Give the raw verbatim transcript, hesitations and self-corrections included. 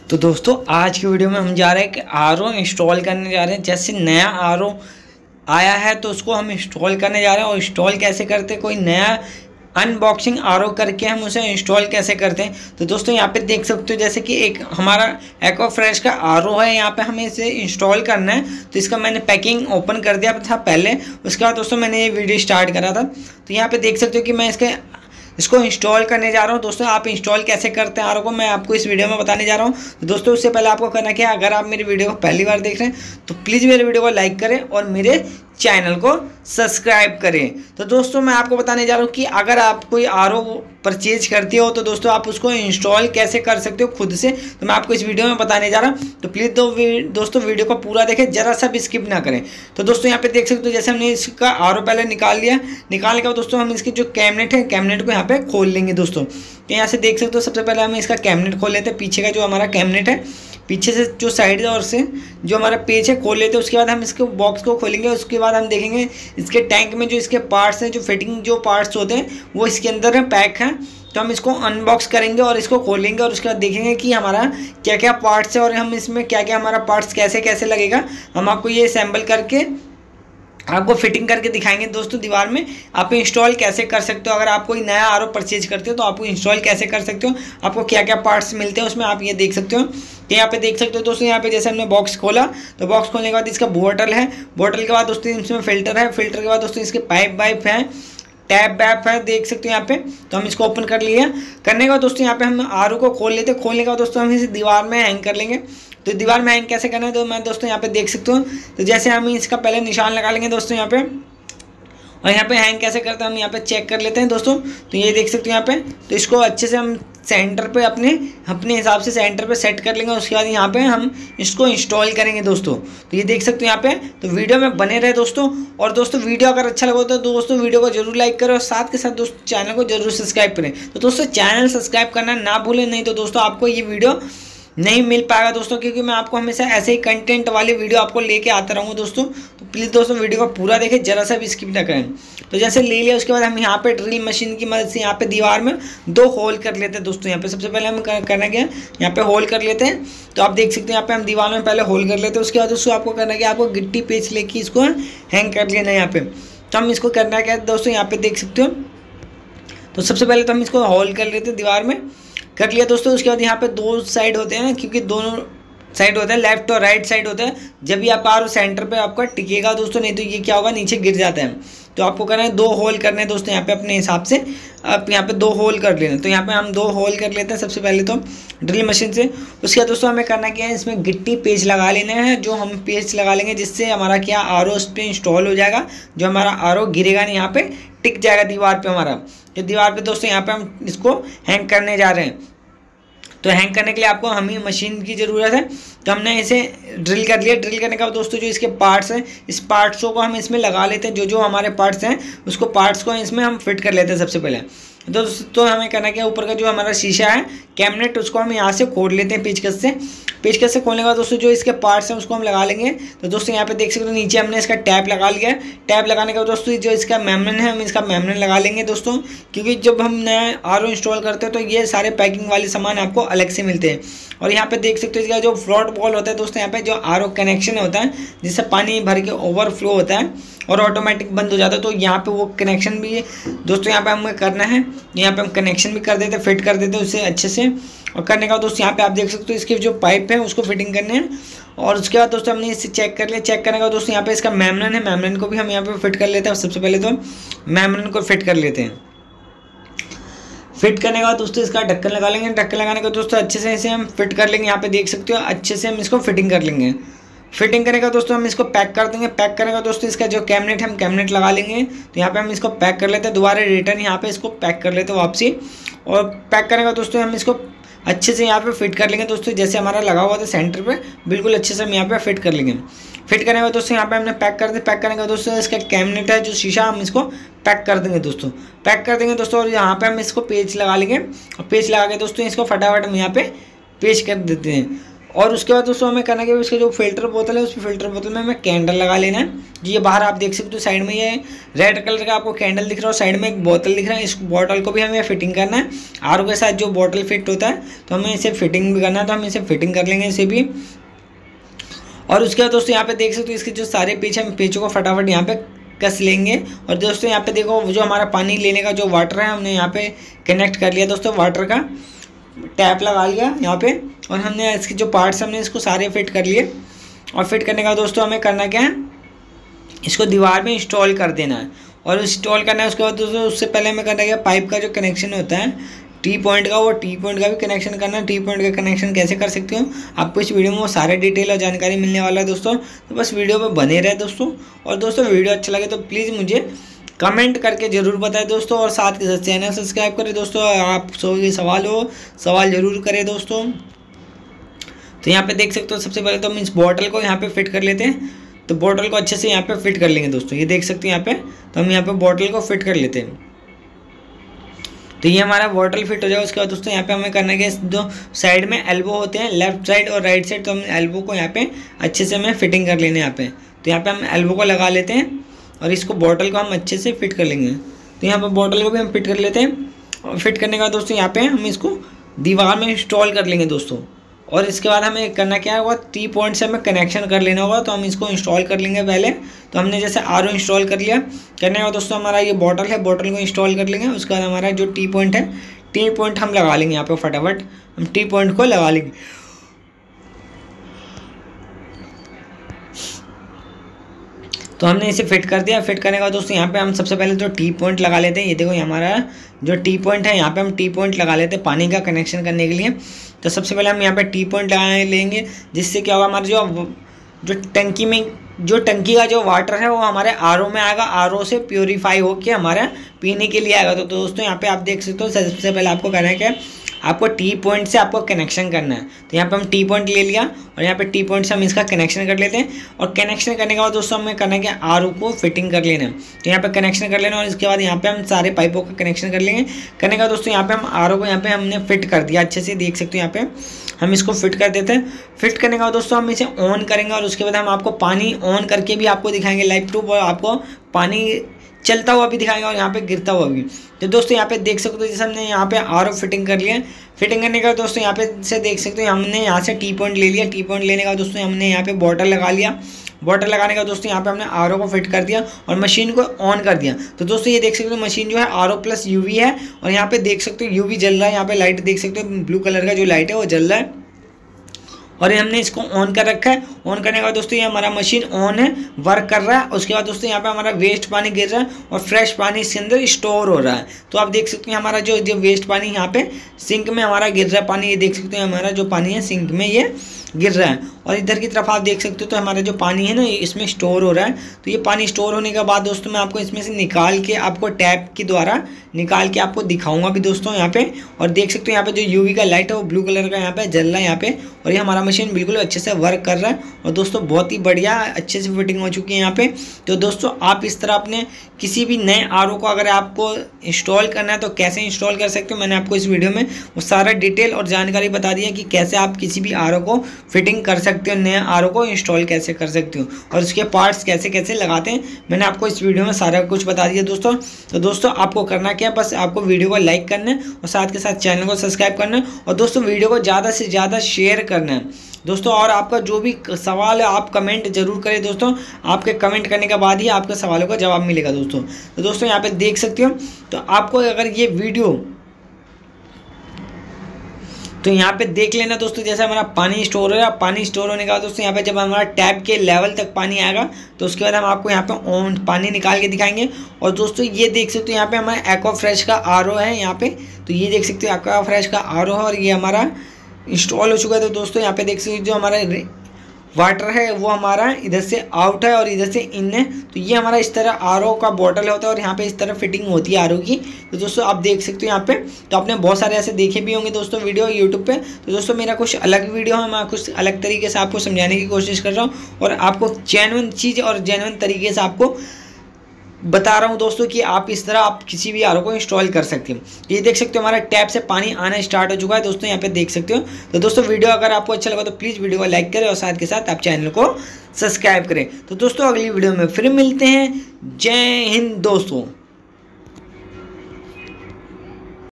तो दोस्तों आज की वीडियो में हम जा रहे हैं कि आर ओ इंस्टॉल करने जा रहे हैं। जैसे नया आर ओ आया है तो उसको हम इंस्टॉल करने जा रहे हैं। और इंस्टॉल कैसे करते हैं, कोई नया अनबॉक्सिंग आर ओ करके हम उसे इंस्टॉल कैसे करते हैं। तो दोस्तों यहाँ पे देख सकते हो जैसे कि एक हमारा एक्वा फ्रेश का आर ओ है, यहाँ पे हमें इसे इंस्टॉल करना है। तो इसका मैंने पैकिंग ओपन कर दिया था पहले, उसके बाद दोस्तों मैंने ये वीडियो स्टार्ट करा था। तो यहाँ पे देख सकते हो कि मैं इसके इसको इंस्टॉल करने जा रहा हूँ। दोस्तों आप इंस्टॉल कैसे करते हैं आर ओ को मैं आपको इस वीडियो में बताने जा रहा हूँ। तो दोस्तों उससे पहले आपको करना क्या है, अगर आप मेरी वीडियो को पहली बार देख रहे हैं तो प्लीज़ मेरे वीडियो को लाइक करें और मेरे चैनल को सब्सक्राइब करें। तो दोस्तों मैं आपको बताने जा रहा हूँ कि अगर आप कोई आर ओ परचेज करते हो तो दोस्तों आप उसको इंस्टॉल कैसे कर सकते हो खुद से, तो मैं आपको इस वीडियो में बताने जा रहा हूँ। तो प्लीज़ दो दोस्तों वीडियो को पूरा देखें, जरा सा भी स्किप ना करें। तो दोस्तों यहाँ पे देख सकते हो जैसे हमने इसका आर ओ पहले निकाल लिया, निकालने के बाद दोस्तों हम इसकी जो कैबिनेट है कैबिनेट को यहाँ पे खोल लेंगे दोस्तों। तो यहाँ से देख सकते हो सबसे पहले हम इसका कैबिनेट खोल लेते हैं। पीछे का जो हमारा कैबिनेट है, पीछे से जो साइड और से जो हमारा पेज है खोल लेते हैं। उसके बाद हम इसके बॉक्स को खोलेंगे। उसके बाद हम देखेंगे इसके टैंक में जो इसके पार्ट्स हैं, जो फिटिंग जो पार्ट्स होते हैं वो इसके अंदर है, पैक है। तो हम इसको अनबॉक्स करेंगे और इसको खोलेंगे और उसके बाद देखेंगे कि हमारा क्या क्या पार्ट्स है और हम इसमें क्या क्या हमारा पार्ट्स कैसे कैसे लगेगा। हम आपको ये असेंबल करके आपको फिटिंग करके दिखाएंगे दोस्तों। दीवार में आप इंस्टॉल कैसे कर सकते हो, अगर आप कोई नया आर ओ परचेज करते हो तो आपको इंस्टॉल कैसे कर सकते हो, आपको क्या क्या पार्ट्स मिलते हैं उसमें आप ये देख सकते हो। तो यहाँ पे देख सकते हो दोस्तों, यहाँ पे जैसे हमने बॉक्स खोला तो बॉक्स खोलने के बाद इसका बोतल है, बोतल के बाद दोस्तों इसमें फिल्टर है, फिल्टर के बाद दोस्तों इसके पाइप वाइप है, टैप बैप है, देख सकते हो यहाँ पे। तो हम इसको ओपन कर लिए, करने के बाद दोस्तों यहाँ पे हम आर ओ को खोल लेते हैं। खोलने के बाद दोस्तों हम इसे दीवार में हैंग कर लेंगे। तो दीवार में हैंग कैसे करना है तो मैं दोस्तों यहाँ पे देख सकते हो। तो जैसे हम इसका पहले निशान लगा लेंगे दोस्तों यहाँ पे, और यहाँ पे हैंग कैसे करते हैं हम यहाँ पे चेक कर लेते हैं दोस्तों। तो ये देख सकते हो यहाँ पे, तो इसको अच्छे से हम सेंटर पे अपने अपने हिसाब से सेंटर पे सेट कर लेंगे। उसके बाद यहाँ पे हम इसको इंस्टॉल करेंगे दोस्तों। तो ये देख सकते हो यहाँ पे। तो वीडियो में बने रहे दोस्तों। और दोस्तों वीडियो अगर अच्छा लगा तो दोस्तों वीडियो को जरूर लाइक करें और साथ के साथ दोस्तों चैनल को जरूर सब्सक्राइब करें। तो दोस्तों चैनल सब्सक्राइब करना ना भूलें, नहीं तो दोस्तों आपको ये वीडियो नहीं मिल पाएगा दोस्तों, क्योंकि मैं आपको हमेशा ऐसे ही कंटेंट वाली वीडियो आपको लेके आता रहूँगा दोस्तों। तो प्लीज़ दोस्तों वीडियो को पूरा देखें, जरा सा भी स्किप ना करें। तो जैसे ले लिया उसके बाद हम यहाँ पे ड्रिल मशीन की मदद से यहाँ पे दीवार में दो होल कर लेते हैं दोस्तों। यहाँ पे सबसे पहले हम करना क्या है, यहाँ पे होल कर लेते हैं। तो आप देख सकते हैं यहाँ पे हम दीवार में पहले होल कर लेते हैं। उसके बाद उसको आपको करना क्या, आपको गिट्टी पेच लेके इसको हैंग कर लेना है यहाँ पे। तो हम इसको करना क्या है दोस्तों, यहाँ पे देख सकते हो। तो सबसे पहले तो हम इसको होल कर लेते हैं, दीवार में कर लिया दोस्तों। उसके बाद यहाँ पे दो साइड होते हैं ना, क्योंकि दोनों साइड होता है, लेफ्ट और राइट साइड होता है। जब भी आप आर सेंटर पे आपका टिकेगा दोस्तों, नहीं तो ये क्या होगा नीचे गिर जाता है। तो आपको करना है दो होल करने हैं दोस्तों यहाँ पे अपने हिसाब से। आप यहाँ पे दो होल कर लेना। तो यहाँ पे हम दो होल कर लेते हैं सबसे पहले तो ड्रिल मशीन से। उसके बाद दोस्तों हमें करना क्या है, इसमें गिट्टी पेच लगा लेना है। जो हम पेच लगा लेंगे जिससे हमारा क्या आर ओ उस पर इंस्टॉल हो जाएगा, जो हमारा आर ओ गिरेगा नहीं, यहाँ पे टिक जाएगा दीवार पे हमारा। तो दीवार पे दोस्तों यहाँ पे हम इसको हैंग करने जा रहे हैं। तो हैंग करने के लिए आपको हमें मशीन की ज़रूरत है। तो हमने इसे ड्रिल कर लिया। ड्रिल करने के बाद दोस्तों जो इसके पार्ट्स हैं, इस पार्ट्सों को हम इसमें लगा लेते हैं। जो जो हमारे पार्ट्स हैं उसको पार्ट्स को इसमें हम फिट कर लेते हैं सबसे पहले। तो दोस्तों हमें करना क्या, ऊपर का जो हमारा शीशा है कैबिनेट, उसको हम यहाँ से खोल लेते हैं पेचकस से। पेचकस से खोलने के बाद दोस्तों जो इसके पार्ट्स हैं उसको हम लगा लेंगे। तो दोस्तों यहाँ पे देख सकते हो नीचे हमने इसका टैप लगा लिया है। टैप लगाने के बाद दोस्तों जो इसका मेम्ब्रेन है हम इसका मेम्ब्रेन लगा लेंगे दोस्तों, क्योंकि जब हम नया आर ओ इंस्टॉल करते हैं तो ये सारे पैकिंग वाले सामान आपको अलग से मिलते हैं। और यहाँ पे देख सकते हो इसका जो फ्लोट बॉल होता है दोस्तों, यहाँ पे जो आर ओ कनेक्शन होता है जिससे पानी भर के ओवरफ्लो होता है और ऑटोमेटिक बंद हो जाता है। तो यहाँ पे वो कनेक्शन भी दोस्तों यहाँ पे हमें करना है। यहाँ पे हम कनेक्शन भी कर देते हैं, फिट कर देते हैं उसे अच्छे से। और करने का दोस्तों यहाँ पे आप देख सकते हो इसके जो पाइप है उसको फिटिंग करने हैं। और उसके बाद दोस्तों हमने इसे चेक कर लिया। चेक करने का दोस्तों यहाँ पे इसका मेम्ब्रेन है, मेम्ब्रेन को भी हम यहाँ पे फिट कर लेते हैं। सबसे पहले तो मेम्ब्रेन को फिट कर लेते हैं। फिट करने के बाद दोस्तों इसका ढक्कन लगा लेंगे। ढक्कन लगाने का दोस्तों अच्छे से इसे हम फिट कर लेंगे। यहाँ पे देख सकते हो अच्छे से हम इसको फिटिंग कर लेंगे। फिटिंग करने का दोस्तों हम इसको पैक कर देंगे। पैक करने का दोस्तों इसका जो कैबिनेट है हम कैबिनेट लगा लेंगे। तो यहाँ पे हम इसको पैक कर लेते हैं, दोबारा रिटर्न यहाँ पे इसको पैक कर लेते हैं वापसी। और पैक करने का दोस्तों हम इसको अच्छे से यहाँ पे फिट कर लेंगे दोस्तों, जैसे हमारा लगा हुआ था सेंटर पे, बिल्कुल अच्छे से हम यहाँ पे फिट कर लेंगे। फिट करने का दोस्तों यहाँ पे हमने पैक कर दिया। पैक करने का दोस्तों इसका कैबिनेट है जो शीशा, हम इसको पैक कर देंगे दोस्तों। पैक कर देंगे दोस्तों और यहाँ पे हम इसको पेच लगा लेंगे। और पेच लगा के दोस्तों इसको फटाफट हम यहाँ पे पेच कर देते हैं। और उसके बाद दोस्तों हमें करना क्या, उसके जो फिल्टर बोतल है उस फिल्टर बोतल में हमें कैंडल लगा लेना है। ये बाहर आप देख सकते हो साइड में ये रेड कलर का आपको कैंडल दिख रहा है और साइड में एक बोतल दिख रहा है। इस बोतल को भी हमें फिटिंग करना है। आर ओ के साथ जो बोतल फिट होता है तो हमें इसे फिटिंग भी करना है, तो हम इसे फिटिंग कर लेंगे इसे भी। और उसके बाद दोस्तों यहाँ पे देख सकते हो इसके जो सारे पेच हैं, पेचों को फटाफट यहाँ पे कस लेंगे। और दोस्तों यहाँ पे देखो जो हमारा पानी लेने का जो वाटर है हमने यहाँ पे कनेक्ट कर लिया दोस्तों, वाटर का टैप लगा लिया यहाँ पे। और हमने इसके जो पार्ट्स हमने इसको सारे फिट कर लिए। और फिट करने का दोस्तों हमें करना क्या है, इसको दीवार में इंस्टॉल कर देना है। और इंस्टॉल करना है उसके बाद दोस्तों उससे पहले हमें करना क्या, पाइप का जो कनेक्शन होता है टी पॉइंट का, वो टी पॉइंट का भी कनेक्शन करना है। टी पॉइंट का कनेक्शन कैसे कर सकते हो आपको इस वीडियो में वो सारे डिटेल और जानकारी मिलने वाला है दोस्तों, तो बस वीडियो में बने रहे दोस्तों। और दोस्तों वीडियो अच्छा लगे तो प्लीज़ मुझे कमेंट करके ज़रूर बताएं दोस्तों, और साथ के साथ चैनल सब्सक्राइब करें दोस्तों। आप कोई सवाल हो सवाल ज़रूर करें दोस्तों। तो यहाँ पे देख सकते हो सबसे पहले तो हम इस बॉटल को यहाँ पे फिट कर लेते हैं। तो बॉटल को अच्छे से यहाँ पे फिट कर लेंगे दोस्तों, ये देख सकते हैं यहाँ पे। तो हम यहाँ पे बॉटल को फिट कर लेते हैं। तो ये हमारा बॉटल फिट हो जाएगा। उसके बाद दोस्तों यहाँ पे हमें करना है कि दो साइड में एल्बो होते हैं, लेफ्ट साइड और राइट साइड, तो हम एल्बो को यहाँ पे अच्छे से हमें फिटिंग कर लेना है यहाँ पे। तो यहाँ पे हम एल्बो को लगा लेते हैं और इसको बॉटल को हम अच्छे से फिट कर लेंगे। तो यहाँ पर बॉटल को भी हम फिट कर लेते हैं। और फिट करने के बाद दोस्तों यहाँ पे हम इसको दीवार में इंस्टॉल कर लेंगे दोस्तों। और इसके बाद हमें करना क्या होगा, टी पॉइंट से हमें कनेक्शन कर लेना होगा। तो हम इसको इंस्टॉल कर लेंगे पहले। तो हमने जैसे आर ओ इंस्टॉल कर लिया, करने के बाद दोस्तों हमारा ये बॉटल है, बॉटल को इंस्टॉल कर लेंगे। उसके बाद हमारा जो टी पॉइंट है, टी पॉइंट हम लगा लेंगे यहाँ पे फटाफट, हम टी पॉइंट को लगा लेंगे। तो हमने इसे फिट कर दिया। फिट करने के बाद दोस्तों यहाँ पे हम सबसे पहले तो टी पॉइंट लगा लेते हैं। ये देखो हमारा जो टी पॉइंट है यहाँ पे हम टी पॉइंट लगा लेते हैं पानी का कनेक्शन करने के लिए। तो सबसे पहले हम यहाँ पे टी पॉइंट लगा लेंगे, जिससे क्या होगा, हमारे जो जो टंकी में जो टंकी का जो वाटर है वो हमारे आर ओ में आएगा, आर ओ से प्योरीफाई होकर हमारा पीने के लिए आएगा। तो दोस्तों यहाँ पे आप देख सकते हो सबसे पहले आपको करना है क्या, आपको टी पॉइंट से आपको कनेक्शन करना है। तो यहाँ पे हम टी पॉइंट ले लिया और यहाँ पे टी पॉइंट से हम इसका कनेक्शन कर लेते हैं। और कनेक्शन करने के बाद दोस्तों हमें करना है कि आर ओ को फिटिंग कर लेना है। तो यहाँ पे कनेक्शन कर लेना और इसके बाद यहाँ पे हम सारे पाइपों का कनेक्शन कर लेंगे। करने का दोस्तों यहाँ पे हम आर ओ को यहाँ पे हमने फिट कर दिया अच्छे से, देख सकते हो यहाँ पे हम इसको फिट कर देते हैं। फिट करने के बाद दोस्तों हम इसे ऑन करेंगे और उसके बाद हम आपको पानी ऑन करके भी आपको दिखाएंगे लाइव प्रूफ, और आपको पानी चलता हुआ भी दिखाएंगे और यहाँ पे गिरता हुआ भी। तो दोस्तों यहाँ पे देख सकते हो जैसे हमने यहाँ पे आर ओ फिटिंग कर लिया। फिटिंग करने का दोस्तों यहाँ पे से देख सकते हो हमने यहाँ से टी पॉइंट ले लिया। टी पॉइंट लेने का दोस्तों हमने यहाँ पे बॉटल लगा लिया। बॉटल लगाने का दोस्तों यहाँ पे हमने आर ओ को फिट कर दिया और मशीन को ऑन कर दिया। तो दोस्तों ये देख सकते हो मशीन जो है R O plus U V है, और यहाँ पे देख सकते हो यू वी जल रहा है। यहाँ पे लाइट देख सकते हो ब्लू कलर का जो लाइट है वो जल रहा है, और ये हमने इसको ऑन कर रखा है। ऑन करने के बाद दोस्तों ये हमारा मशीन ऑन है, वर्क कर रहा है। उसके बाद दोस्तों यहाँ पे हमारा वेस्ट पानी गिर रहा है और फ्रेश पानी इसके अंदर स्टोर हो रहा है। तो आप देख सकते हैं हमारा जो जो वेस्ट पानी यहाँ पे सिंक में हमारा गिर रहा है पानी, ये देख सकते हैं हमारा जो पानी है सिंक में ये गिर रहा है। और इधर की तरफ आप देख सकते हो तो हमारा जो पानी है ना इसमें स्टोर हो रहा है। तो ये पानी स्टोर होने के बाद दोस्तों मैं आपको इसमें से निकाल के आपको टैप के द्वारा निकाल के आपको दिखाऊंगा भी दोस्तों यहाँ पे। और देख सकते हो यहाँ पे जो यूवी का लाइट है वो ब्लू कलर का यहाँ पे जल रहा है यहाँ पे, और ये हमारा मशीन बिल्कुल अच्छे से वर्क कर रहा है। और दोस्तों बहुत ही बढ़िया अच्छे से फिटिंग हो चुकी है यहाँ पे। तो दोस्तों आप इस तरह अपने किसी भी नए आर ओ को अगर आपको इंस्टॉल करना है तो कैसे इंस्टॉल कर सकते हो, मैंने आपको इस वीडियो में वो सारा डिटेल और जानकारी बता दी है कि कैसे आप किसी भी आर ओ को फिटिंग कर सकते हो, नए आर ओ को इंस्टॉल कैसे कर सकते हो, और उसके पार्ट्स कैसे कैसे लगाते हैं मैंने आपको इस वीडियो में सारा कुछ बता दिया दोस्तों। तो दोस्तों आपको करना क्या है, बस आपको वीडियो को लाइक करना है और साथ के साथ चैनल को सब्सक्राइब करना है, और दोस्तों वीडियो को ज़्यादा से ज़्यादा शेयर करना है दोस्तों। और आपका जो भी सवाल है आप कमेंट जरूर करें दोस्तों, आपके कमेंट करने के बाद ही आपके सवालों का जवाब मिलेगा दोस्तों। तो दोस्तों यहाँ पे देख सकते हो तो आपको अगर ये वीडियो तो यहाँ पे देख लेना दोस्तों, जैसे हमारा पानी स्टोर हो रहा है। पानी स्टोर होने के बाद दोस्तों यहाँ पे जब हमारा टैप के लेवल तक पानी आएगा तो उसके बाद हम आपको यहाँ पे ऑन पानी निकाल के दिखाएंगे। और दोस्तों ये देख सकते हो यहाँ पे हमारा एक्वा फ्रेश का आर ओ है यहाँ पे, तो ये देख सकते हो एक्वा फ्रेश का आर ओ है और ये हमारा इंस्टॉल हो चुका है। तो दोस्तों यहाँ पे देख सकते हो जो हमारा वाटर है वो हमारा इधर से आउट है और इधर से इन है। तो ये हमारा इस तरह आर ओ का बॉटल होता है और यहाँ पे इस तरह फिटिंग होती है आर ओ की। तो दोस्तों आप देख सकते हो यहाँ पे, तो आपने बहुत सारे ऐसे देखे भी होंगे दोस्तों वीडियो यूट्यूब पे। तो दोस्तों मेरा कुछ अलग वीडियो है, मैं कुछ अलग तरीके से आपको समझाने की कोशिश कर रहा हूँ और आपको जेन्युइन चीज़ और जेन्युइन तरीके से आपको बता रहा हूँ दोस्तों कि आप इस तरह आप किसी भी आर ओ को इंस्टॉल कर सकते हो। ये देख सकते हो हमारा टैप से पानी आना स्टार्ट हो चुका है दोस्तों, यहाँ पे देख सकते हो। तो दोस्तों वीडियो अगर आपको अच्छा लगा तो प्लीज़ वीडियो को लाइक करें और साथ के साथ आप चैनल को सब्सक्राइब करें। तो दोस्तों अगली वीडियो में फिर मिलते हैं। जय हिंद दोस्तों।